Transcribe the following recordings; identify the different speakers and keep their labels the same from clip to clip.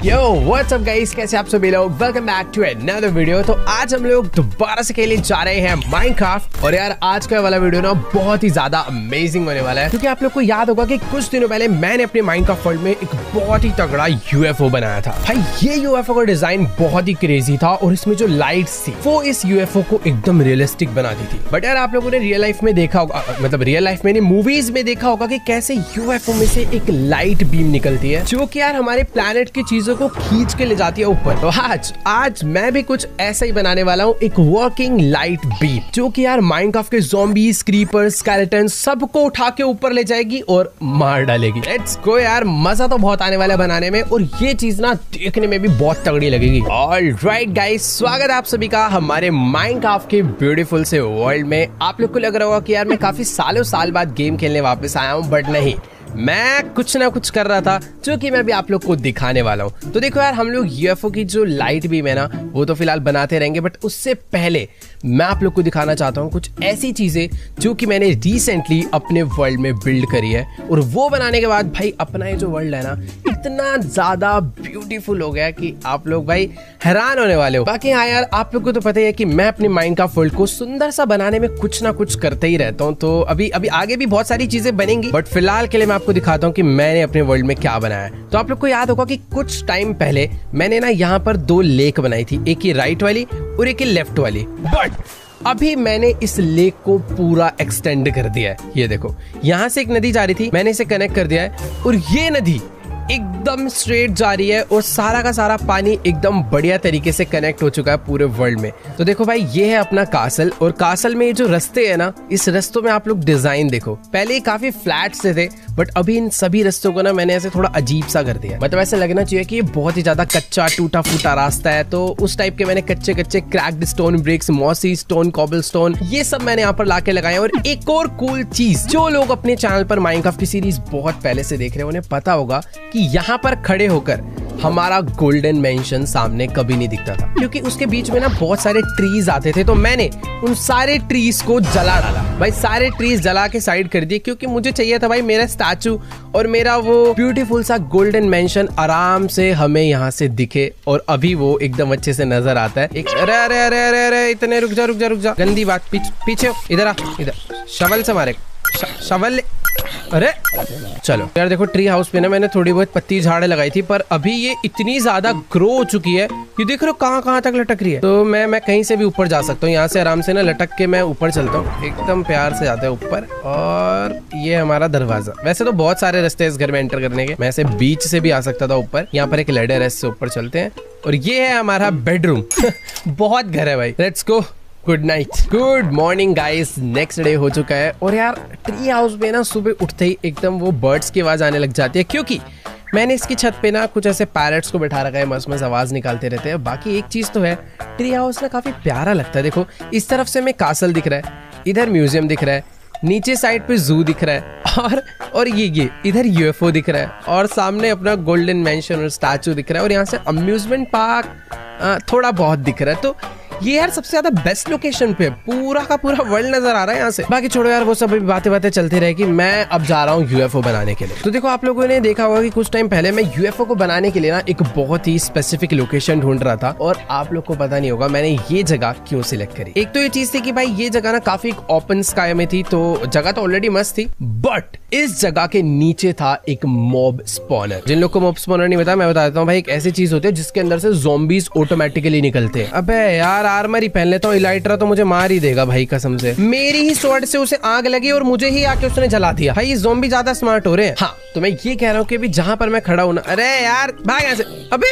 Speaker 1: Yo what's up guys, कैसे आप सभी लोग। Welcome back to another video. तो आज हम लोग दोबारा से खेलने जा रहे हैं माइनक्राफ्ट। और यार आज का वाला वीडियो ना बहुत ही ज्यादा अमेजिंग होने वाला है, क्योंकि आप लोग को याद होगा कि कुछ दिनों पहले मैंने अपने माइनक्राफ्ट वर्ल्ड में एक बहुत ही तगड़ा यूएफओ बनाया था। भाई ये यूएफओ का डिजाइन बहुत ही क्रेजी था और इसमें जो लाइट्स थी वो इस यूएफओ को एकदम रियलिस्टिक बनाती थी। बट यार आप लोगों ने रियल लाइफ में देखा होगा, मतलब रियल लाइफ में नहीं मूवीज में देखा होगा कि कैसे यूएफओ में से एक लाइट बीम निकलती है जो कि यार हमारे प्लेनेट की चीजों को खींच के ले जाती है ऊपर। तो आज मैं भी कुछ ऐसा ही बनाने वाला हूँ, एक वर्किंग लाइट बीम जो कि यार माइनक्राफ्ट के ज़ॉम्बीज, क्रीपर्स, स्केलेटन सबको उठा के ऊपर ले जाएगी और मार डालेगी। लेट्स गो यार, मजा तो बहुत आने वाला है बनाने में और ये चीज ना देखने में भी बहुत तगड़ी लगेगी। ऑलराइट गाइस, स्वागत है आप सभी का हमारे माइनक्राफ्ट के ब्यूटीफुल से वर्ल्ड में। आप लोग को लग रहा होगा कि यार मैं काफी साल बाद गेम खेलने वापस आया हूँ, बट नहीं, मैं कुछ ना कुछ कर रहा था जो कि मैं भी आप लोग को दिखाने वाला हूँ। तो देखो यार, हम लोग यूएफओ की जो लाइट बीम है ना वो तो फिलहाल बनाते रहेंगे, बट उससे पहले मैं आप लोग को दिखाना चाहता हूँ कुछ ऐसी चीजें जो कि मैंने रिसेंटली अपने वर्ल्ड में बिल्ड करी है। और वो बनाने के बाद भाई अपना ये जो वर्ल्ड है ना इतना ज्यादा ब्यूटीफुल हो गया कि आप लोग भाई हैरान होने वाले हो। बाकी हाँ यार, आप लोग को तो पता ही है कि मैं अपने माइनक्राफ्ट वर्ल्ड को सुंदर सा बनाने में कुछ ना कुछ करते ही रहता हूँ। तो अभी आगे भी बहुत सारी चीजें बनेंगी, बट फिलहाल के लिए मैं आपको दिखाता हूँ कि मैंने अपने वर्ल्ड में क्या बनाया है। तो आप लोग को याद होगा कि कुछ टाइम पहले मैंने ना यहाँ पर दो लेक बनाई थी, एक ही राइट वाली और एक ही लेफ्ट वाली। बट अभी मैंने इस लेक को पूरा एक्सटेंड कर दिया है। ये देखो, यहाँ से एक नदी जा रही थी, मैंने इसे कनेक्ट कर दिया है और ये नदी एकदम स्ट्रेट जा रही है और सारा का सारा पानी एकदम बढ़िया तरीके से कनेक्ट हो चुका है पूरे वर्ल्ड में। तो देखो भाई, ये है अपना कासल और कासल में ये जो रास्ते है ना, इस रास्तों में आप लोग डिजाइन देखो। पहले काफी फ्लैट से थे, बट अभी इन सभी रास्तों को ना मैंने ऐसे थोड़ा अजीब सा कर दिया। मतलब ऐसे लगना चाहिए कि ये बहुत ही ज्यादा कच्चा टूटा फूटा रास्ता है, तो उस टाइप के मैंने कच्चे cracked stone bricks, mossy stone, cobble stone, ये सब मैंने यहाँ पर लाके लगाए। और एक और कूल चीज, जो लोग अपने चैनल पर माइनक्राफ्ट की सीरीज बहुत पहले से देख रहे हैं उन्हें पता होगा कि यहाँ पर खड़े होकर हमारा गोल्डन मेंशन सामने कभी नहीं दिखता था, क्योंकि उसके बीच में ना बहुत सारे ट्रीज आते थे। तो मैंने उन सारे ट्रीज को जला डाला भाई, सारे ट्रीज जला के साइड कर दिए, क्योंकि मुझे चाहिए था भाई मेरा स्टैचू और मेरा वो ब्यूटीफुल सा गोल्डन मेंशन आराम से हमें यहाँ से दिखे। और अभी वो एकदम अच्छे से नजर आता है। अरे अरे अरे अरे अरे इतने रुक जा, गंदी बात, पीछे इधर आ, इधर शवल से मारे, शवल। अरे चलो यार, देखो ट्री हाउस पे ना मैंने थोड़ी बहुत पत्ती झाड़े लगाई थी, पर अभी ये इतनी ज्यादा ग्रो हो चुकी है, ये देख रहे हो कहाँ तक लटक रही है। तो मैं कहीं से भी ऊपर जा सकता हूँ, यहाँ से आराम से ना लटक के मैं ऊपर चलता हूँ, एकदम प्यार से जाता है ऊपर। और ये हमारा दरवाजा। वैसे तो बहुत सारे रास्ते इस घर में एंटर करने के, मैं ऐसे बीच से भी आ सकता था ऊपर। यहाँ पर एक लैडर है, इससे ऊपर चलते हैं। और ये है हमारा बेडरूम। बहुत घर है भाई। Let's go. Good night, good morning guys. Next day हो चुका है और यार ट्री हाउस में ना सुबह उठते ही एकदम वो बर्ड्स की आवाज आने लग जाती है, क्योंकि मैंने इसकी छत पे ना कुछ ऐसे पैरट्स को बैठा रखा है, मस्त आवाज निकालते रहते हैं। बाकी एक चीज तो है, ट्री हाउस ना काफी प्यारा लगता है। देखो इस तरफ से हमें कासल दिख रहा है, इधर म्यूजियम दिख रहा है, नीचे साइड पे जू दिख रहा है, और ये इधर यूएफओ दिख रहा है, और सामने अपना गोल्डन मेंशन और स्टैचू दिख रहा है, और यहाँ से अम्यूजमेंट पार्क थोड़ा बहुत दिख रहा है। तो ये यार सबसे ज्यादा बेस्ट लोकेशन पे पूरा का पूरा वर्ल्ड नजर आ रहा है यहाँ से। बाकी छोड़ो यार, वो सब बातें चलती रहेगी। मैं अब जा रहा हूँ यूएफओ बनाने के लिए। तो देखो आप लोगों ने देखा होगा कि कुछ टाइम पहले मैं यूएफओ को बनाने के लिए ना एक बहुत ही स्पेसिफिक लोकेशन ढूंढ रहा था, और आप लोग को पता नहीं होगा मैंने ये जगह क्यों सिलेक्ट करी। एक तो ये चीज थी कि भाई ये जगह ना काफी ओपन स्काई में थी, तो जगह तो ऑलरेडी मस्त थी, बट इस जगह के नीचे था एक मॉब स्पॉनर। जिन लोग को मॉब स्पॉनर नहीं पता, मैं बता देता हूँ भाई। एक ऐसी चीज होती है जिसके अंदर से ज़ॉम्बीज ऑटोमेटिकली निकलते हैं। अबे यार आर्मर ही पहन लेता हूँ, इलाइट्रा तो मुझे मार ही देगा भाई कसम से। मेरी ही स्वॉर्ड से उसे आग लगी और मुझे ही आके उसने जला दिया। भाई ये ज़ॉम्बी ज्यादा स्मार्ट हो रहे हैं। हाँ, तो मैं ये कह रहा हूँ कि अभी जहां पर मैं खड़ा हूँ ना, अरे यार भाग यहाँ से। अबे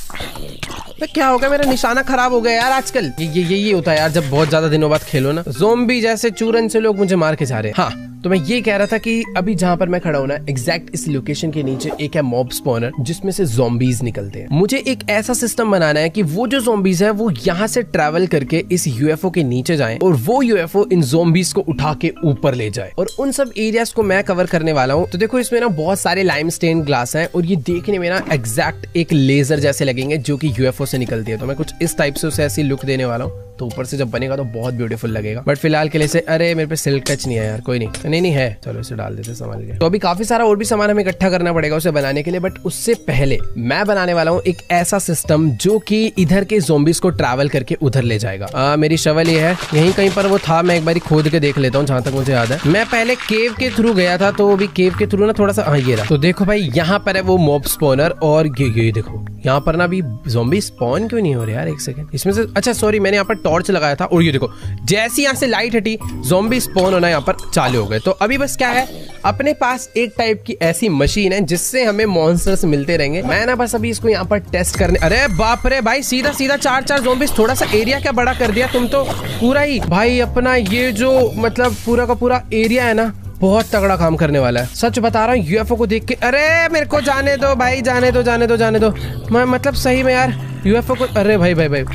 Speaker 1: क्या हो गया, मेरा निशाना खराब हो गया यार आजकल। ये होता है यार जब बहुत ज्यादा दिनों बाद खेलो ना, ज़ॉम्बी जैसे चूरन से लोग मुझे मार के जा रहे हैं। हाँ, तो मैं ये कह रहा था कि अभी जहां पर मैं खड़ा हूं ना, एग्जैक्ट इस लोकेशन के नीचे एक है मॉब स्पॉनर, जिसमें से ज़ॉम्बीज निकलते हैं। मुझे एक ऐसा सिस्टम बनाना है कि वो जो ज़ॉम्बीज है वो यहाँ से ट्रैवल करके इस यूएफओ के नीचे जाएं, और वो यूएफओ इन ज़ॉम्बीज को उठा के ऊपर ले जाए। और उन सब एरियाज को मैं कवर करने वाला हूँ। तो देखो इसमें ना बहुत सारे लाइमस्टेन ग्लास हैं, और ये देखने में ना एग्जैक्ट एक लेजर जैसे लगेंगे जो कि यूएफओ से निकलती है। तो मैं कुछ इस टाइप से उसे ऐसी लुक देने वाला हूँ। तो ऊपर से जब बनेगा तो बहुत ब्यूटीफुल लगेगा। बट फिलहाल के लिए से अरे मेरे पे सिल्क टच नहीं है यार, कोई नहीं है, चलो इसे डाल देते संभाल के। तो अभी काफी सारा और भी सामान हमें इकट्ठा करना पड़ेगा उसे बनाने के लिए, बट उससे पहले मैं बनाने वाला हूँ एक ऐसा सिस्टम जो कि इधर के ज़ॉम्बीज को ट्रैवल करके उधर ले जाएगा। मेरी शवल ये है, यहीं कहीं पर वो था, मैं एक बार खोद के देख लेता हूँ जहां तक मुझे याद है। मैं पहले केव के थ्रू गया था, तो अभी केव के थ्रू ना थोड़ा सा ये रहा। तो देखो भाई यहाँ पर है वो मॉब स्पॉनर, और ये देखो यहाँ पर ना अभी ज़ॉम्बी स्पॉन क्यों नहीं हो रहे यार, एक सेकंड इसमें से, अच्छा सॉरी मैंने यहाँ पर टॉर्च लगाया था, और ये देखो जैसी यहाँ से लाइट हटी ज़ॉम्बी स्पॉन होना यहाँ पर चालू हो गए। तो अभी बस क्या है, अपने पास एक टाइप की ऐसी मशीन है जिससे हमें मॉन्स्टर्स मिलते रहेंगे। मैं ना बस अभी इसको यहाँ पर टेस्ट करने, अरे बाप रे भाई सीधा 4 ज़ॉम्बीज, थोड़ा सा एरिया क्या बड़ा कर दिया तुम तो पूरा ही। भाई अपना ये जो मतलब पूरा का पूरा एरिया है ना, बहुत तगड़ा काम करने वाला है, सच बता रहा हूँ। यूएफओ को देख के अरे मेरे को जाने दो भाई, जाने दो मैं मतलब सही में यार यूएफओ को, अरे भाई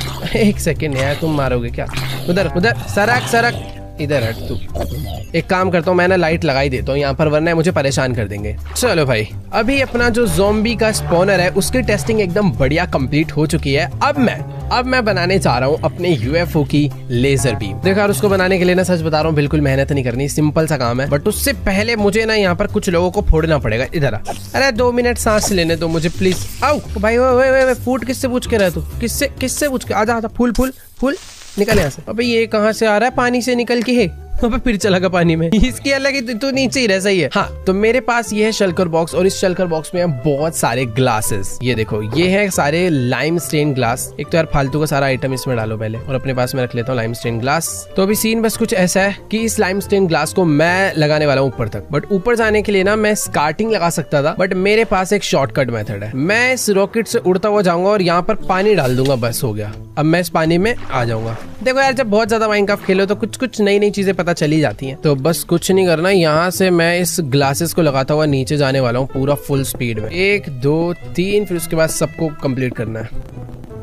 Speaker 1: एक सेकंड यार, तुम मारोगे क्या? उधर सरक इधर हट तू। एक काम करता हूँ मैं ना लाइट लगाई देता हूँ यहाँ पर, वरना मुझे परेशान कर देंगे। चलो भाई अभी अपना जो ज़ॉम्बी का स्पॉनर है उसकी टेस्टिंग एकदम बढ़िया कंप्लीट हो चुकी है। अब मैं बनाने जा रहा हूँ अपने यूएफओ की लेजर बीम। देखो यार उसको बनाने के लिए ना सच बता रहा हूँ बिल्कुल मेहनत नहीं करनी, सिंपल सा काम है। बट उससे पहले मुझे ना यहाँ पर कुछ लोगों को फोड़ना पड़ेगा। इधर आ, अरे 2 मिनट सांस लेने दो मुझे प्लीज। आओ भाई वे फूट किससे पूछ के रहे तू, किससे पूछ के? आजा फूल निकल यहाँ से। अबे ये कहाँ से आ रहा है, पानी से निकल के है, अबे फिर चला गया पानी में, इसकी अलग ही तो नीचे ही रह, सही है। हाँ तो मेरे पास ये है शल्कर बॉक्स, और इस शल्कर बॉक्स में है बहुत सारे ग्लासेस। ये देखो ये है सारे लाइम स्टेन ग्लास। एक तो यार फालतू का सारा आइटम इसमें डालो पहले, और अपने पास में रख लेता हूँ लाइम स्टेन ग्लास। तो अभी सीन बस कुछ ऐसा है कि इस लाइम स्टेन ग्लास को मैं लगाने वाला हूँ ऊपर तक। बट ऊपर जाने के लिए ना मैं स्कार्टिंग लगा सकता था, बट मेरे पास एक शॉर्टकट मेथड है। मैं इस रॉकेट से उड़ता हुआ जाऊंगा और यहाँ पर पानी डाल दूंगा, बस हो गया। अब मैं इस पानी में आ जाऊंगा। देखो यार जब बहुत ज्यादा माइनक्राफ्ट खेलो तो कुछ नई चीजें पता चली जाती हैं। तो बस कुछ नहीं करना, यहाँ से मैं इस ग्लासेस को लगाता हुआ नीचे जाने वाला हूँ पूरा फुल स्पीड में। 1 2 3, फिर उसके बाद सबको कंप्लीट करना है।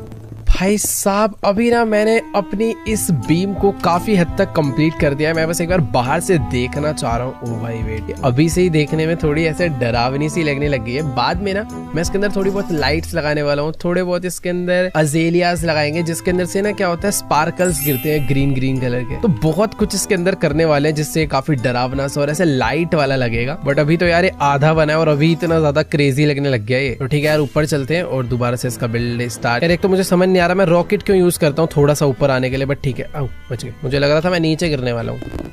Speaker 1: भाई साहब अभी ना मैंने अपनी इस बीम को काफी हद तक कंप्लीट कर दिया है। मैं बस एक बार बाहर से देखना चाह रहा हूँ। ओ भाई वेट, अभी से ही देखने में थोड़ी ऐसे डरावनी सी लगने लग गई है। बाद में ना मैं इसके अंदर थोड़ी बहुत लाइट्स लगाने वाला हूँ, थोड़े बहुत इसके अंदर अजेलियास लगाएंगे, जिसके अंदर से ना क्या होता है स्पार्कल्स गिरते हैं ग्रीन कलर के। तो बहुत कुछ इसके अंदर करने वाले हैं जिससे काफी डरावना सा और ऐसे लाइट वाला लगेगा। बट अभी तो यार ये आधा बना है और अभी इतना ज्यादा क्रेजी लगने लग गया है। तो ठीक है यार ऊपर चलते हैं और दोबारा से इसका बिल्ड स्टार्ट। यार एक तो मुझे समझ नहीं आ रहा मैं रॉकेट क्यों यूज करता हूँ थोड़ा सा ऊपर आने के लिए, बट ठीक है। आओ बच गए, मुझे लग रहा था मैं नीचे गिरने वाला हूँ।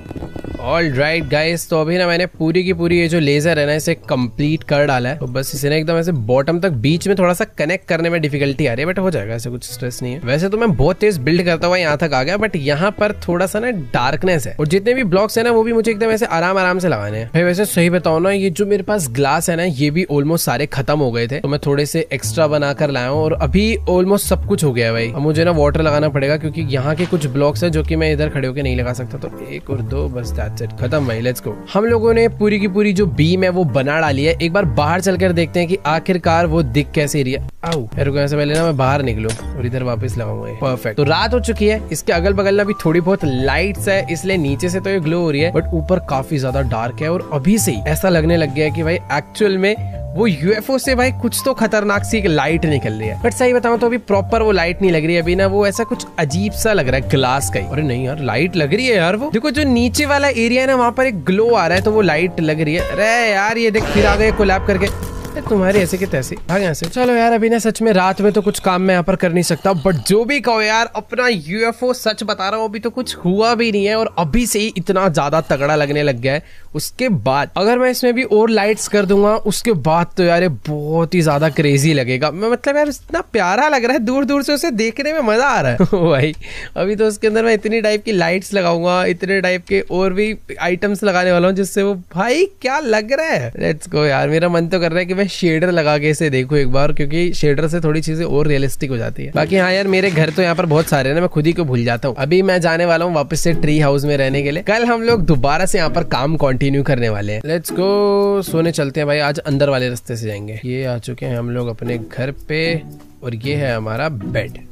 Speaker 1: ऑल राइट गाइस, तो अभी ना मैंने पूरी की पूरी ये जो लेजर है ना इसे कंप्लीट कर डाला है। तो बस इसे ना एकदम ऐसे बॉटम तक, बीच में थोड़ा सा कनेक्ट करने में डिफिकल्टी आ रही है, बट हो जाएगा, ऐसे कुछ स्ट्रेस नहीं है। वैसे तो मैं बहुत तेज बिल्ड करता हुआ यहाँ तक आ गया, बट यहाँ पर थोड़ा सा ना डार्कनेस है, और जितने भी ब्लॉक्स है ना वो भी मुझे एकदम ऐसे आराम से लगाने हैं। भाई वैसे सही बताओ ना, ये जो मेरे पास ग्लास है ना ये भी ऑलमोस्ट सारे खत्म हो गए थे, तो मैं थोड़े से एक्स्ट्रा बना कर लाया हूँ और अभी ऑलमोस्ट सब कुछ हो गया है भाई। अब मुझे ना वाटर लगाना पड़ेगा क्योंकि यहाँ के कुछ ब्लॉक्स है जो कि मैं इधर खड़े होकर नहीं लगा सकता। तो 1 और 2 बस दैट्स इट, खत्म भाई। Let's go. हम लोगों ने पूरी की पूरी जो बीम है वो बना डाली है। एक बार बाहर चलकर देखते हैं कि आखिरकार वो दिख कैसे रही है। आओ रुको, से पहले ना मैं बाहर निकलूं और इधर वापस लगाऊंगा। परफेक्ट। तो रात हो चुकी है, इसके अगल बगल ना भी थोड़ी बहुत लाइट्स है, इसलिए नीचे से तो ये ग्लो हो रही है, बट ऊपर काफी ज्यादा डार्क है। और अभी से ही ऐसा लगने लग गया है कि भाई एक्चुअल में वो यूएफओ से भाई कुछ तो खतरनाक सी एक लाइट निकल रही है। बट सही बताऊं तो अभी प्रॉपर वो लाइट नहीं लग रही है। अभी ना वो ऐसा कुछ अजीब सा लग रहा है ग्लास का ही। अरे नहीं यार लाइट लग रही है यार, वो देखो जो नीचे वाला एरिया है ना वहाँ पर एक ग्लो आ रहा है, तो वो लाइट लग रही है। अरे यार ये देख फिर आ गए कोलैब करके, तुम्हारे ऐसे के तैसे भाग यहाँ से। चलो यार अभी ना सच में रात में तो कुछ काम मैं यहाँ पर कर नहीं सकता, बट जो भी कहो यार अपना यूएफओ सच बता रहा हूँ अभी तो कुछ हुआ भी नहीं है और अभी से ही इतना ज्यादा तगड़ा लगने लग गया है। उसके बाद अगर मैं इसमें भी और लाइट्स कर दूंगा उसके बाद तो यार ये बहुत ही ज्यादा क्रेजी लगेगा। मैं मतलब यार इतना प्यारा लग रहा है, दूर दूर से उसे देखने में मजा आ रहा है। भाई अभी तो उसके अंदर मैं इतनी टाइप की लाइट्स लगाऊंगा, इतने टाइप के और भी आइटम्स लगाने वाला हूँ जिससे वो भाई क्या लग रहा है। लेट्स गो यार, मेरा मन तो कर रहा है कि मैं शेडर लगा के इसे देखूं एक बार, क्योंकि शेडर से थोड़ी चीजें और रियलिस्टिक हो जाती है। बाकी हाँ यार मेरे घर तो यहाँ पर बहुत सारे हैं ना, मैं खुद ही को भूल जाता हूँ। अभी मैं जाने वाला हूँ वापस से ट्री हाउस में रहने के लिए। कल हम लोग दोबारा से यहाँ पर काम कंटिन्यू करने वाले हैं। लेट्स गो, सोने चलते हैं भाई। आज अंदर वाले रास्ते से जाएंगे। ये आ चुके हैं हम लोग अपने घर पे और ये है हमारा bed.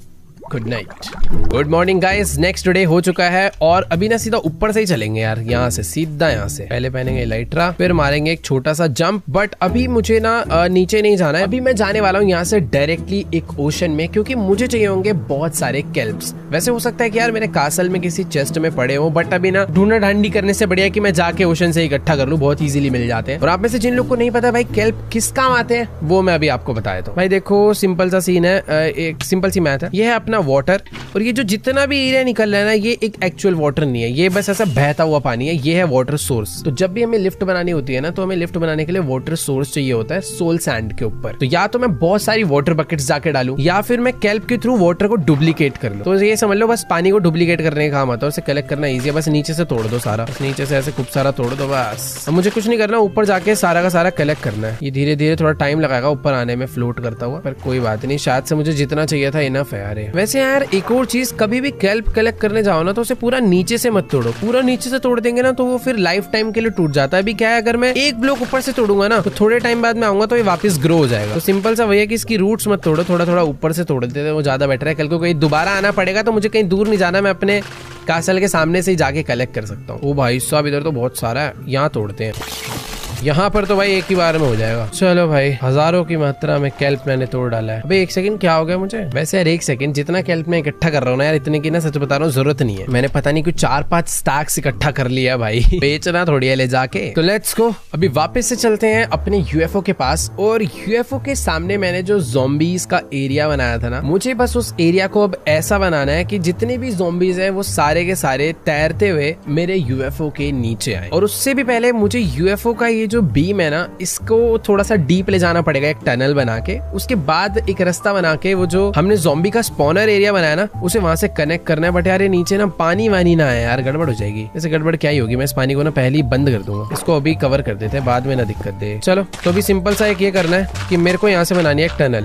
Speaker 1: Good night. Good morning guys, next day हो चुका है और अभी ना सीधा ऊपर से ही चलेंगे यार, यहाँ से सीधा यहाँ से पहले पहनेंगे इलाइट्रा, फिर मारेंगे एक छोटा सा जंप। बट अभी मुझे ना नीचे नहीं जाना है, अभी मैं जाने वाला हूँ यहाँ से डायरेक्टली एक ओशन में, क्योंकि मुझे चाहिए होंगे बहुत सारे केल्प्स। वैसे हो सकता है कि यार मेरे कासल में किसी चेस्ट में पड़े हो, बट अभी ना ढूंढा ढांडी करने से बढ़िया कि मैं जाके ओशन से इकट्ठा कर लूँ, बहुत इजीली मिल जाते हैं। और आप में से जिन लोग को नहीं पता भाई केल्प किस काम आते हैं वो मैं अभी आपको बताया तो भाई देखो सिंपल सा सीन है, एक सिंपल सी मैथ है। ये है अपना वाटर, और ये जो जितना भी एरिया निकल रहा है ना ये एक एक्चुअल वाटर नहीं है, ये बस ऐसा बहता हुआ पानी है, ये है वाटर सोर्स। तो जब भी हमें लिफ्ट बनानी होती है ना तो हमें लिफ्ट बनाने के लिए वाटर सोर्स चाहिए होता है सोल सैंड के ऊपर। तो या तो मैं बहुत सारी वाटर बकेट्स जाके डालूं या फिर मैं केल्प के थ्रू वाटर को डुप्लीकेट कर लूं। तो ये समझ लो बस पानी को डुप्लीकेट करने का काम आता है, उसे कलेक्ट करना ईजी है। बस नीचे से तोड़ दो सारा, बस नीचे से ऐसे खूब सारा तोड़ दो बस। अब मुझे कुछ नहीं करना, ऊपर जाके सारा का सारा कलेक्ट करना है। ये धीरे धीरे थोड़ा टाइम लगाएगा ऊपर आने में फ्लोट करता हुआ, पर कोई बात नहीं, शायद से मुझे जितना चाहिए था इनफ है यार। वैसे यार एक और चीज, कभी भी केल्प कलेक्ट करने जाओ ना तो उसे पूरा नीचे से मत तोड़ो, पूरा नीचे से तोड़ देंगे ना तो वो फिर लाइफ टाइम के लिए टूट जाता है। अभी क्या है, अगर मैं एक ब्लॉक ऊपर से तोड़ूंगा ना तो थोड़े टाइम बाद में आऊंगा तो ये वापस ग्रो हो जाएगा। तो सिंपल सा वही है कि इसकी रूट्स मत तोड़ो, थोड़ा थोड़ा ऊपर से तोड़ देते वो ज्यादा बेटर है। कल को कहीं दोबारा आना पड़ेगा तो मुझे कहीं दूर नहीं जाना, मैं अपने कासल के सामने से ही जाके कलेक्ट कर सकता हूँ। ओ भाई साहब इधर तो बहुत सारा है, यहाँ तोड़ते हैं। यहाँ पर तो भाई एक ही बार में हो जाएगा। चलो भाई, हजारों की मात्रा में केल्प मैंने तोड़ डाला है। अबे एक सेकंड, क्या हो गया मुझे? वैसे यार एक सेकंड, जितना केल्प मैं इकट्ठा कर रहा हूँ ना यार, इतने की ना सच बता रहा हूँ जरूरत नहीं है। मैंने पता नहीं कुछ 4-5 स्टैक्स इकट्ठा कर लिया भाई, बेचना थोड़ी है ले जाके। तो लेट्स गो, अभी वापस से चलते हैं अपने यूएफओ के पास। और यूएफओ के सामने मैंने जो ज़ॉम्बीज का एरिया बनाया था ना, मुझे बस उस एरिया को अब ऐसा बनाना है कि जितने भी ज़ॉम्बीज है वो सारे के सारे तैरते हुए मेरे यूएफओ के नीचे आए। और उससे भी पहले मुझे यूएफओ का ये जो बीम है ना, इसको थोड़ा सा डीप ले जाना पड़ेगा, एक टनल बना के। उसके बाद एक रास्ता बना के वो जो हमने ज़ॉम्बी का स्पॉनर एरिया बनाया ना उसे वहां से कनेक्ट करना है। बट यार ये नीचे ना पानी वानी ना है यार, गड़बड़ हो जाएगी। ऐसे गड़बड़ क्या ही होगी, मैं इस पानी को ना पहले ही बंद कर दूंगा, इसको अभी कवर कर देते हैं, बाद में ना दिक्कत दे। चलो तो अभी सिंपल सा एक ये करना है कि मेरे को यहाँ से बनानी है एक टनल।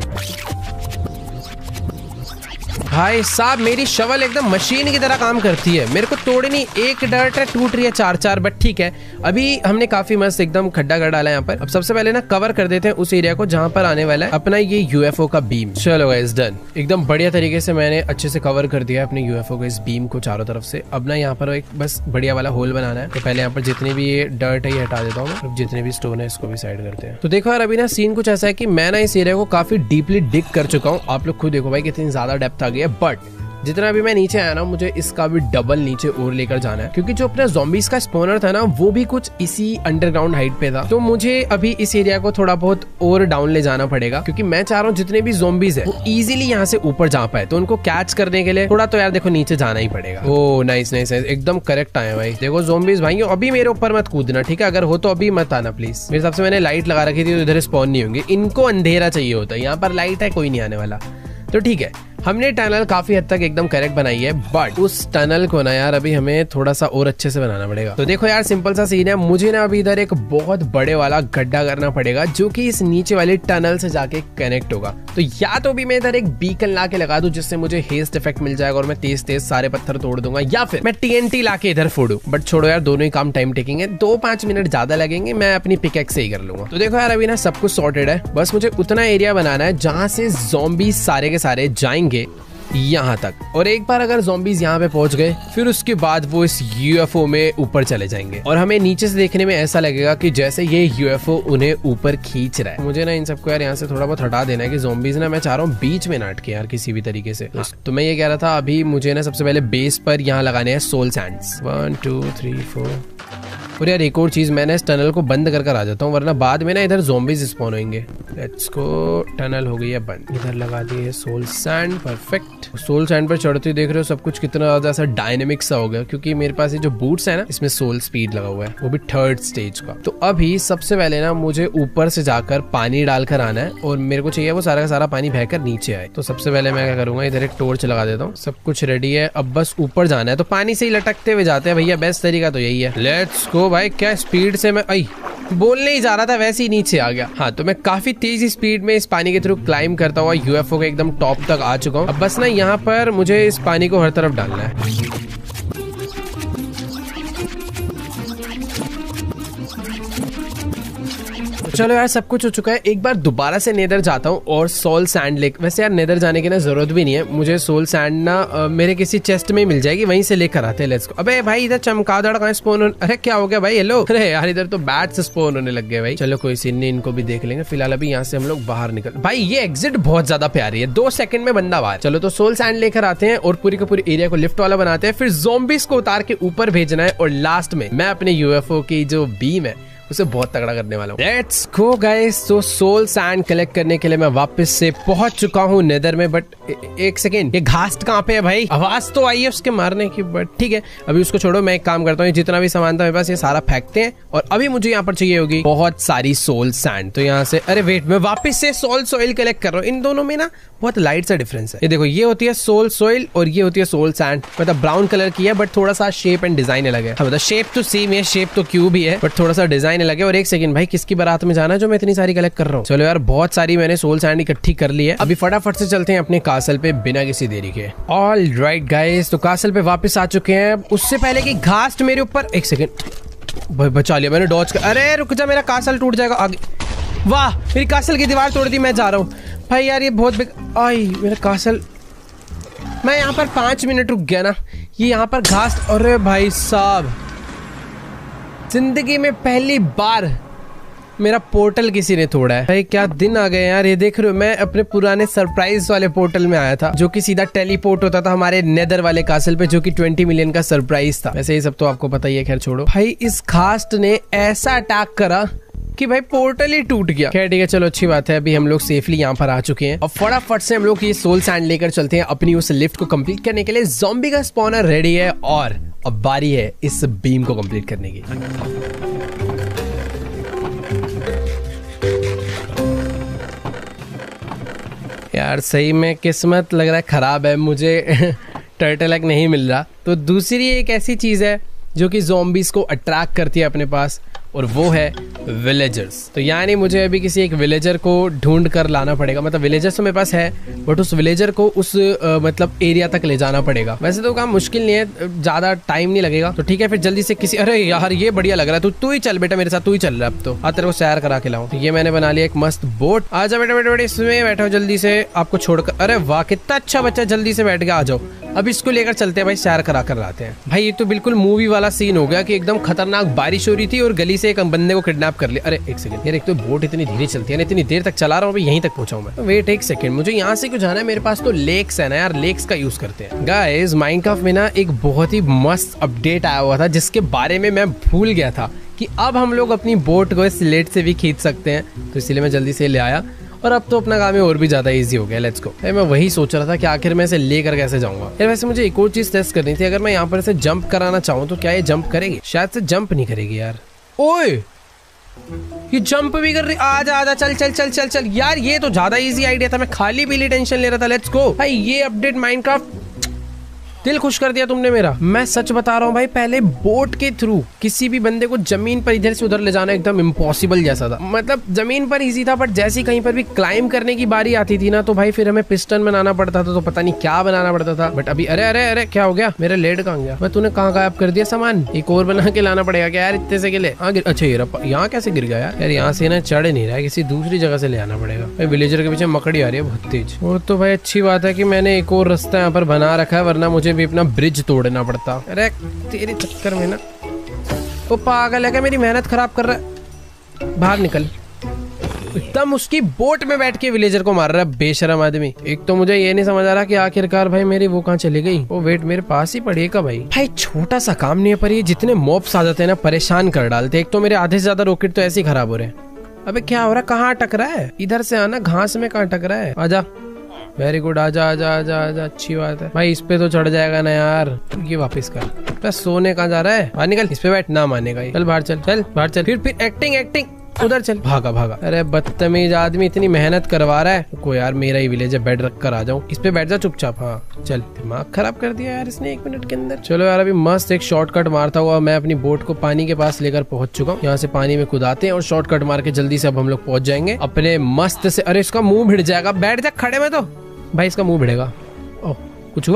Speaker 1: भाई साहब मेरी शवल एकदम मशीन की तरह काम करती है, मेरे को तोड़नी एक डर्ट है टूट रही है 4-4, बट ठीक है। अभी हमने काफी मस्त एकदम खड्डा कर डाला है यहाँ पर। अब सबसे पहले ना कवर कर देते हैं उस एरिया को जहाँ पर आने वाला है अपना ये यूएफओ का बीम। चलो गाइस डन, एकदम बढ़िया तरीके से मैंने अच्छे से कवर कर दिया अपने यूएफओ को, इस बीम को चारों तरफ से। अब ना यहाँ पर एक बस बढ़िया वाला होल बनाना है। तो पहले यहाँ पर जितनी भी ये डर्ट है ये हटा देता हूँ, अब जितने भी स्टोन है इसको भी साइड करते हैं। तो देखो यार अभी ना सीन कुछ ऐसा है कि मैं ना इस एरिया को काफी डीपली डिग कर चुका हूँ, आप लोग खुद देखो भाई कितनी ज्यादा डेप्थ आ गई है। बट जितना भी मैं नीचे आया ना मुझे इसका भी डबल नीचे और लेकर जाना है, क्योंकि जो अपना ज़ॉम्बीज का स्पॉनर था ना वो भी कुछ इसी अंडरग्राउंड हाइट पे था। तो मुझे अभी इस एरिया को थोड़ा बहुत और डाउन ले जाना पड़ेगा, क्योंकि मैं चाह रहा हूँ जितने भी ज़ॉम्बीज है वो इजीली यहाँ से ऊपर जा पाए। तो उनको कैच करने के लिए थोड़ा तो यार देखो नीचे जाना ही पड़ेगा। ओ नाइस नाइस, एकदम करेक्ट आया भाई। देखो ज़ॉम्बीज भाई अभी मेरे ऊपर मत कूदना, ठीक है? अगर हो तो अभी मत आना प्लीज। मेरे हिसाब से मैंने लाइट लगा रखी थी तो इधर स्पॉन नहीं होंगे, इनको अंधेरा चाहिए होता है। यहाँ पर लाइट है, कोई नहीं आने वाला। तो ठीक है, हमने टनल काफी हद तक एकदम करेक्ट बनाई है, बट उस टनल को ना यार अभी हमें थोड़ा सा और अच्छे से बनाना पड़ेगा। तो देखो यार सिंपल सा सीन है, मुझे ना अभी इधर एक बहुत बड़े वाला गड्ढा करना पड़ेगा जो कि इस नीचे वाली टनल से जाके कनेक्ट होगा। तो या तो भी मैं इधर एक बीकन ला के लगा दूं जिससे मुझे हेस्ट इफेक्ट मिल जाएगा और मैं तेज तेज सारे पत्थर तोड़ दूंगा, या फिर मैं TNT ला के इधर फोड़ू। बट छोड़ो यार, दोनों ही काम टाइम टेकिंग है, 2-5 मिनट ज्यादा लगेंगे, मैं अपनी पिकैक्स से ही कर लूंगा। तो देखो यार अभी ना सब कुछ सॉर्टेड है, बस मुझे उतना एरिया बनाना है जहां से ज़ॉम्बीज सारे के सारे जाएंगे यहाँ तक। और एक बार अगर ज़ॉम्बीज यहाँ पे पहुंच गए फिर उसके बाद वो इस यूएफओ में ऊपर चले जाएंगे और हमें नीचे से देखने में ऐसा लगेगा कि जैसे ये यूएफओ उन्हें ऊपर खींच रहा है। मुझे ना इन सबको यार यहाँ से थोड़ा बहुत हटा देना है कि ज़ॉम्बीज ना मैं चाह रहा हूँ बीच में नाट के यार किसी भी तरीके से। तो मैं ये कह रहा था अभी मुझे ना सबसे पहले बेस पर यहाँ लगाने हैं सोल सैंड्स। 1 2 3 4। और यार एक और चीज, मैंने इस टनल को बंद कर आ जाता हूँ वरना बाद में ना इधर ज़ॉम्बीज स्पॉन होंगे। लेट्स गो, टनल हो गई है बंद। इधर लगा दिए soul sand, perfect. Soul sand पर चढ़ते देख रहे हो सब कुछ कितना ज्यादा सा डायनेमिक सा हो गया, क्योंकि मेरे पास ये जो बूट्स है ना इसमें सोल स्पीड लगा हुआ है, वो भी 3rd स्टेज का। तो अभी सबसे पहले ना मुझे ऊपर से जाकर पानी डालकर आना है और मेरे को चाहिए वो सारा का सारा पानी बहकर नीचे आए। तो सबसे पहले मैं क्या करूंगा, इधर एक टॉर्च लगा देता हूँ। सब कुछ रेडी है, अब बस ऊपर जाना है। तो पानी से ही लटकते हुए जाते हैं भैया, बेस्ट तरीका तो यही है। लेट्स गो भाई, क्या स्पीड से मैं बोलने ही जा रहा था वैसे ही नीचे आ गया। हाँ, तो मैं काफी तेज स्पीड में इस पानी के थ्रू क्लाइम करता हुआ यूएफओ के एकदम टॉप तक आ चुका हूँ। अब बस ना यहाँ पर मुझे इस पानी को हर तरफ डालना है। चलो यार सब कुछ हो चुका है, एक बार दोबारा से नेदर जाता हूँ और सोल सैंड लेक। वैसे यार नेदर जाने की ना जरूरत भी नहीं है, मुझे सोल सैंड ना मेरे किसी चेस्ट में मिल जाएगी, वहीं से लेकर आते हैं। Let's go. अबे भाई इधर चमगादड़ कहाँ स्पॉन अरे क्या हो गया भाई? हेलो। अरे यार इधर तो बैट्स स्पॉन होने लग गए भाई। चलो कोई सीन नहीं, इनको भी देख लेंगे। फिलहाल अभी यहाँ से हम लोग बाहर निकल। भाई ये एग्जिट बहुत ज्यादा प्यारी है, 2 सेकंड में बंदा बाहर। चलो तो सोल सैंड लेकर आते हैं और पूरी का पूरी एरिया को लिफ्ट वाला बनाते हैं, फिर ज़ॉम्बीज़ को उतार के ऊपर भेजना है और लास्ट में मैं अपने यूएफओ की जो बीम है उसे बहुत तगड़ा करने वाला हूँ। Let's go guys. तो सोल सैंड कलेक्ट करने के लिए मैं वापस से पहुंच चुका हूँ नेदर में। बट एक सेकेंड, ये घास्ट कहाँ पे है भाई? आवाज तो आई है उसके मारने की, बट ठीक है अभी उसको छोड़ो। मैं एक काम करता हूँ, जितना भी सामान था मेरे पास ये सारा फेंकते हैं और अभी मुझे यहाँ पर चाहिए होगी बहुत सारी सोल सैंड। तो यहाँ से अरे वेट, मैं वापस से सोल सॉइल कलेक्ट कर रहा हूँ। इन दोनों में ना बहुत लाइट सा डिफरेंस है। ये देखो, ये होती है सोल सॉइल और ये होती है सोल सैंड। मतलब ब्राउन कलर की है बट थोड़ा सा शेप एंड डिजाइन अलग है। मतलब शेप तो सेम है, शेप तो क्यूब ही है बट थोड़ा सा डिजाइन अलग है। और एक सेकंड भाई, किसकी बारात में जाना है जो मैं इतनी सारी कलेक्ट कर रहा हूँ? चलो यार बहुत सारी मैंने सोल सैंड इकट्ठी कर ली है। अभी फटाफट से चलते हैं अपने कासल पे बिना किसी देरी के। ऑल राइट गाइस, तो कासल पे वापस आ चुके हैं। उससे पहले कि घास्ट मेरे ऊपर, एक सेकंड भाई बचा लिया मैंने डॉज कर। अरे रुक जा, मेरा कासल टूट जाएगा आगे। वाह, मेरी कासल की दीवार तोड़ दी। मैं जा रहा हूँ भाई यार, ये बहुत आई मेरा कासल। मैं यहाँ पर 5 मिनट रुक गया ना, ये यहाँ पर घास। अरे भाई साहब, जिंदगी में पहली बार मेरा पोर्टल किसी ने तोड़ा है। भाई क्या दिन आ गए यार। ये देख रहे हो, मैं अपने पुराने सरप्राइज वाले पोर्टल में आया था जो कि सीधा टेलीपोर्ट होता था हमारे नेदर वाले कासल पे, जो कि 20 मिलियन का सरप्राइज था। वैसे ये सब तो आपको पता ही है, खैर छोड़ो। भाई इस घास्ट ने ऐसा अटैक करा कि भाई पोर्टल ही टूट गया। खैर ठीक है, चलो अच्छी बात है, अभी हम लोग सेफली यहाँ पर आ चुके हैं। अब फटाफट से हम लोग ये सोल सैंड लेकर चलते हैं अपनी उस लिफ्ट को कंप्लीट करने के लिए। ज़ॉम्बी का स्पॉनर रेडी है और अब बारी है इस बीम को कंप्लीट करने की। यार सही में किस्मत लग रहा है खराब है, मुझे टर्टल एग नहीं मिल रहा। तो दूसरी एक ऐसी चीज है जो कि ज़ॉम्बीज़ को अट्रैक्ट करती है अपने पास, और वो है विलेजर्स। तो यानी मुझे अभी किसी एक विलेजर को ढूंढ कर लाना पड़ेगा। मतलब विलेजर्स तो मेरे पास है बट उस विलेजर को उस मतलब एरिया तक ले जाना पड़ेगा। वैसे तो काम मुश्किल नहीं है, ज़्यादा टाइम नहीं लगेगा। तो ठीक है फिर जल्दी से किसी, अरे यार ये बढ़िया लग रहा है, तू ही चल बेटा मेरे साथ, तू ही चल रहा है अब तो। हाँ तेरे को सैर करा के लाऊं। तो ये मैंने बना लिया एक मस्त बोट। आजा बेटा बेटा बेटा, इसमें बैठो जल्दी से, आपको छोड़कर। अरे वाह कितना अच्छा बच्चा, जल्दी से बैठ के आ जाओ। अब इसको लेकर चलते हैं भाई, सैर करा कर लाते हैं। भाई ये तो बिल्कुल मूवी वाला सीन हो गया कि एकदम खतरनाक बारिश हो रही थी और गली से एक बंदे को किडनैप कर लिया। अरे एक सेकंड यार, एक तो बोट इतनी धीरे चलती है ना, इतनी देर तक चला रहा हूँ यहीं तक पहुंचा हूँ मैं। तो वेट एक सेकंड, मुझे यहाँ से क्यों जाना है? मेरे पास तो लेक्स है ना यार, लेक्स का यूज करते हैं। गाइस माइनक्राफ्ट में ना एक बहुत ही मस्त अपडेट आया हुआ था जिसके बारे में मैं भूल गया था कि अब हम लोग अपनी बोट को स्लेट से भी खींच सकते हैं। तो इसलिए मैं जल्दी से ले आया और अब तो अपना काम और भी ज्यादा इजी हो गया। Let's go. मैं वही सोच रहा था कि आखिर मैं इसे लेकर कैसे जाऊंगा। यार वैसे मुझे एक और चीज टेस्ट करनी थी, अगर मैं यहाँ पर इसे जंप कराना चाहूँ तो क्या ये जंप करेगी? शायद से जंप नहीं करेगी यार। ओए ये जंप भी कर रही। आजा आजा, चल चल चल चल चल। यार ये तो ज्यादा इजी आइडिया था, मैं खाली पीली टेंशन ले रहा था। लेट्स गो भाई, ये अपडेट माइनक्राफ्ट दिल खुश कर दिया तुमने मेरा। मैं सच बता रहा हूँ भाई, पहले बोट के थ्रू किसी भी बंदे को जमीन पर इधर से उधर ले जाना एकदम इम्पॉसिबल जैसा था। मतलब जमीन पर इजी था बट जैसे ही कहीं पर भी क्लाइम करने की बारी आती थी ना, तो भाई फिर हमें पिस्टन बनाना पड़ता था, तो पता नहीं क्या बनाना पड़ता था। बट अभी अरे अरे अरे क्या हो गया? मेरा लेड कहाँ गया? मैं तूने कहाँ गायब कर दिया सामान? एक और बना के लाना पड़ेगा क्या यार इतने से के लिए? अच्छा ये यहाँ कैसे गिर गया यार? यार यहाँ से ना चढ़ नहीं रहा है, किसी दूसरी जगह से ले आना पड़ेगा। भाई विलेजर के पीछे मकड़ी आ रही है बहुत तेज। वो तो भाई अच्छी बात है कि मैंने एक और रास्ता यहाँ पर बना रखा है, वरना मुझे भी अपना ब्रिज तोड़ना पड़ता। अरे तेरे चक्कर में ना वो पागल है क्या, मेरी मेहनत खराब कर रहा है। बाहर निकल। एकदम उसकी बोट में बैठ के विलेजर को मार रहा है बेशरम आदमी। एक तो मुझे ये नहीं समझ आ रहा कि आखिरकार भाई मेरी वो कहाँ चली गई। वो वेट मेरे पास ही पड़ेगा भाई छोटा सा काम नहीं है पर ये जितने मॉब्स आ जाते हैं ना परेशान कर डालते। एक तो मेरे आधे से ज्यादा रॉकेट तो ऐसे ही खराब हो रहे हैं। अबे क्या हो रहा है? कहाँ अटक रहा है? इधर से आना, घास में कहाँ अटक रहा है? आजा। वेरी गुड, आजा आजा आजा आजा, अच्छी बात है भाई। इस पे तो चढ़ जाएगा ना यार, ये वापस कर। बस सोने कहाँ जा रहा है? बाहर निकल, इस पे बैठ ना मानेगा। चल बाहर चल, चल बाहर चल। फिर एक्टिंग एक्टिंग उधर चल। भागा भागा। अरे बदतमीज आदमी, इतनी मेहनत करवा रहा है। को यार मेरा ही विलेज है, बेड रख कर आ जाऊं। इस पे बैठ जा चुपचाप। हाँ चल, दिमाग खराब कर दिया यार इसने 1 मिनट के अंदर। चलो यार अभी मस्त एक शॉर्टकट मारता हुआ मैं अपनी बोट को पानी के पास लेकर पहुंच चुका हूँ। यहाँ से पानी में कुदाते हैं और शॉर्टकट मार के जल्दी से अब हम लोग पहुंच जाएंगे अपने मस्त से। अरे इसका मुंह भिड़ जाएगा, बैठ जा खड़े में तो। भाई इसका मुंह भिड़ेगा। ओह कुछ हुआ?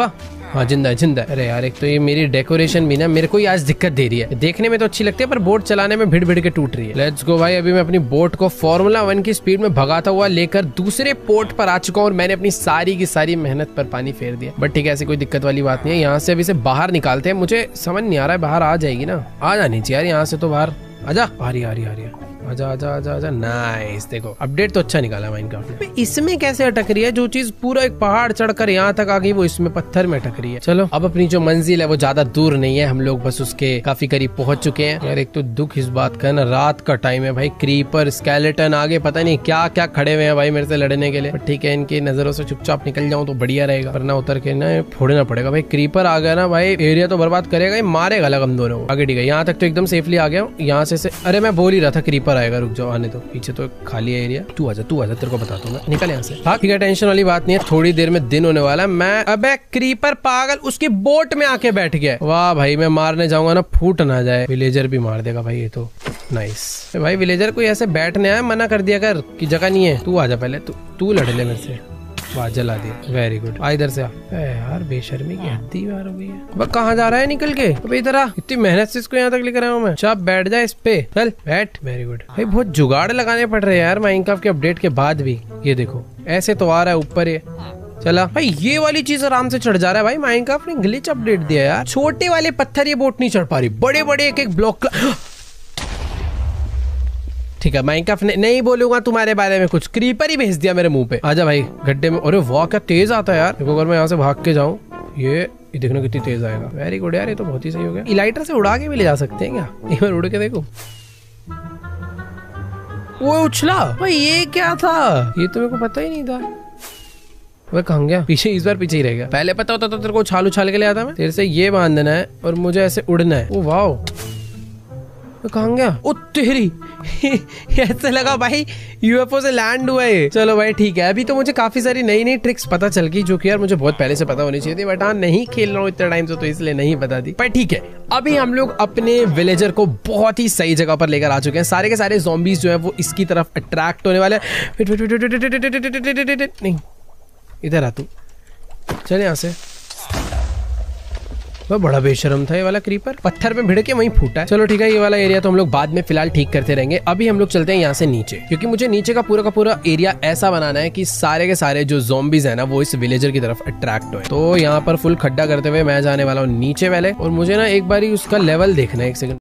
Speaker 1: हाँ जिंदा है, जिंदा है। अरे यार एक तो ये मेरी डेकोरेशन भी ना मेरे को ही आज दिक्कत दे रही है। देखने में तो अच्छी लगती है पर बोट चलाने में भिड़ भिड़ के टूट रही है। लेट्स गो भाई, अभी मैं अपनी बोट को फॉर्मूला 1 की स्पीड में भगाता हुआ लेकर दूसरे पोर्ट पर आ चुका हूँ और मैंने अपनी सारी की सारी मेहनत पर पानी फेर दिया। बट ठीक है, ऐसी कोई दिक्कत वाली बात नहीं है। यहाँ से अभी से बाहर निकालते हैं। मुझे समझ नहीं आ रहा है, बाहर आ जाएगी ना? आ जानी चाहिए यार यहाँ से तो बाहर। आजा, आ रही है। आजा आजा आजा आजा। नाइस, देखो अपडेट तो अच्छा निकाला माइनक्राफ्ट ने। इसमें कैसे अटक रही है? जो चीज पूरा एक पहाड़ चढ़कर यहाँ तक आ गई वो इसमें पत्थर में अटक रही है। चलो अब अपनी जो मंजिल है वो ज्यादा दूर नहीं है, हम लोग बस उसके काफी करीब पहुंच चुके हैं। यार एक तो दुख इस बात का ना, रात का टाइम है भाई, क्रीपर स्केलेटन आगे पता नहीं क्या क्या खड़े हुए हैं भाई मेरे से लड़ने के लिए। ठीक है, इनकी नजरों से चुपचाप निकल जाऊं तो बढ़िया रहेगा, वरना उतर के ना फोड़ना पड़ेगा भाई। क्रीपर आ गया ना भाई, एरिया तो बर्बाद करेगा, मारेगा अलग हम दोनों को। आगे ठीक है, यहाँ तक तो एकदम सेफली आ गया हूँ। यहाँ से अरे मैं बोल ही रहा था क्रीपर आएगा, रुक जाओ आने दो। पीछे तो खाली है एरिया। तू आजा तेरे को बताता हूँ मैं। निकल यहाँ से। हाँ ठीक है, टेंशन वाली बात नहीं है, थोड़ी देर में दिन होने वाला है। मैं अबे क्रीपर पागल उसकी बोट में आके बैठ गया। वाह भाई, मैं मारने जाऊंगा ना फूट ना जाए। विलेजर भी मार देगा भाई ये तो। नाइस भाई, विलेजर कोई ऐसे बैठने आया, मना कर दिया कर कि जगह नहीं है। तू आजा पहले, तू लड़ ले मेरे से। वाह जला दिया, वेरी गुड। आ इधर से आ। यार बेशर्मी की हद्दी बार हो गई है। अब कहाँ जा रहा है निकल के? अबे इधर आ, इतनी मेहनत से इसको यहाँ तक लेकर आया हूँ मैं। चाप बैठ जा इस पे, चल बैठ। वेरी गुड भाई, बहुत जुगाड़ लगाने पड़ रहे हैं यार माइनक्राफ्ट के अपडेट के बाद भी। ये देखो ऐसे तो आ रहा है ऊपर ये। चला भाई, ये वाली चीज आराम से चढ़ जा रहा है भाई। माइनक्राफ्ट ने ग्लिच अपडेट दिया यार। छोटे वाले पत्थर ये बोट नहीं चढ़ पा रही, बड़े बड़े एक एक ब्लॉक। ठीक है, माइनक्राफ्ट ने नहीं बोलूंगा तुम्हारे बारे में कुछ, क्रीपर ही भेज दिया मेरे मुंह पे। आजा भाई गड्ढे में। अरे वाह क्या तेज आता है यार। देखो अगर मैं यहाँ से भाग के जाऊँ, ये देखना कितनी तेज आएगा। वेरी गुड यार, ये तो बहुत ही सही हो गया। इलाइटर से उड़ा के भी ले जा सकते हैं क्या? एक बार उड़ के देखो। वो उछला भाई, ये क्या था? ये तो मेरे को पता ही नहीं था। वह कहाँ गया? पीछे, इस बार पीछे ही रह गया। पहले पता होता तो तेरे को उछाल उछाल के ले आता मैं। तेरे से ये बांधना है और मुझे ऐसे उड़ना है। ओ वाओ, कहाँ गया? ओ तेरी ऐसे लगा भाई यूएफओ से लैंड हुआ है। चलो भाई ठीक है, अभी तो मुझे काफी सारी नई नई ट्रिक्स पता चल गई जो कि यार मुझे बहुत पहले से पता होनी चाहिए थी, बट हाँ नहीं खेल रहा हूँ इतने टाइम से तो इसलिए नहीं बता दी। पर ठीक है, अभी हम लोग अपने विलेजर को बहुत ही सही जगह पर लेकर आ चुके हैं। सारे के सारे ज़ॉम्बीज जो है वो इसकी तरफ अट्रैक्ट होने वाले। नहीं इधर आ तू, चल यहाँ से। वह बड़ा बेशरम था ये वाला क्रीपर, पत्थर में भिड़ के वहीं फूटा है। चलो ठीक है, ये वाला एरिया तो हम लोग बाद में फिलहाल ठीक करते रहेंगे। अभी हम लोग चलते हैं यहाँ से नीचे, क्योंकि मुझे नीचे का पूरा एरिया ऐसा बनाना है कि सारे के सारे जो ज़ॉम्बीज है ना वो इस विलेजर की तरफ अट्रैक्ट हो। तो यहाँ पर फुल खड्डा करते हुए मैं जाने वाला हूँ नीचे पहले, और मुझे ना एक बार उसका लेवल देखना है। एक सेकंड।